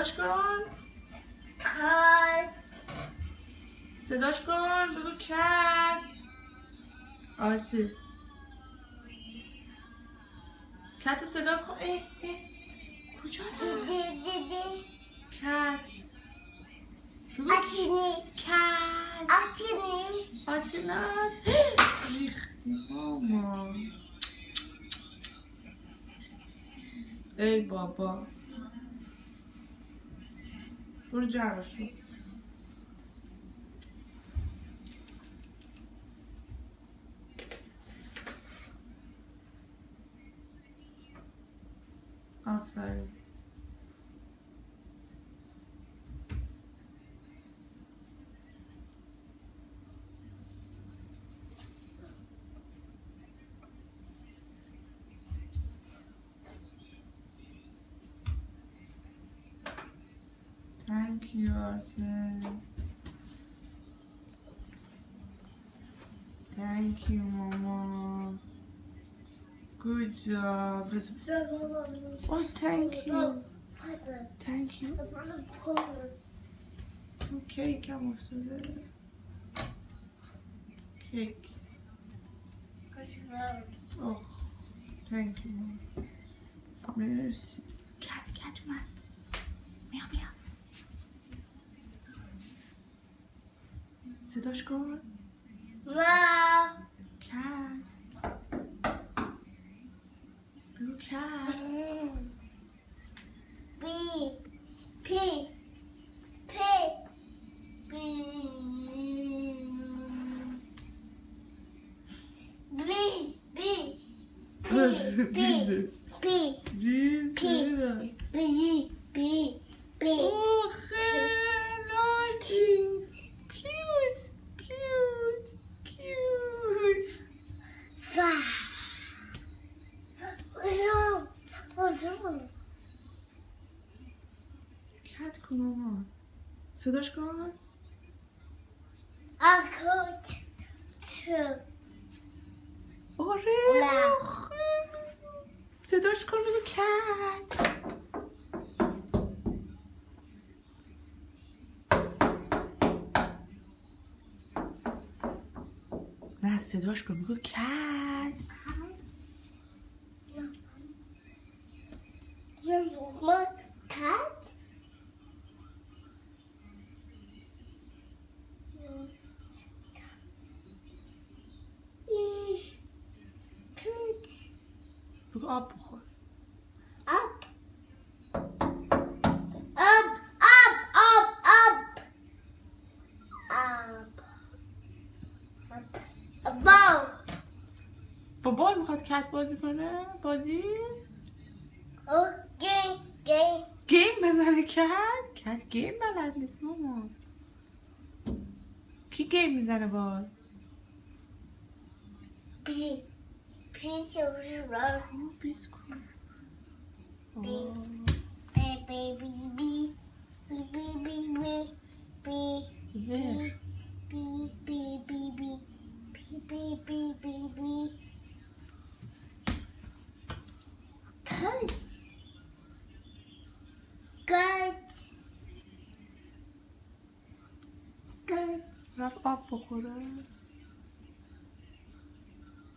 صداش کن. کات. صداش کن. بگو کت. آتی کت رو صدا کن. کجا رفت؟ دیدی کت. بگو آتینی کت. آتینی آتینات ریختی ماما. ای بابا برو جمعش رو. آفرین. Thank you, Arsen. Thank you, Mama. Good job. Oh, thank you. Thank you. کیک هم افتاده. کیک. Oh, thank you, Mama. مرسی. کت اومد. بیا. صداش کن. کت. بگو کت. بی اوه خیلی کیوت. کت کن ماما. صداش کن. آره خیلی. صداش کن بگو کت. نه صداش کن بگو کت. Cat? بگو آب بخور. Up. با بال میخواد کت بازی کنه. بازی گیم بزنه. کت گیم بلد نیست ماما. کی گیم میزنه بال؟ Piece رفت آب بخوره.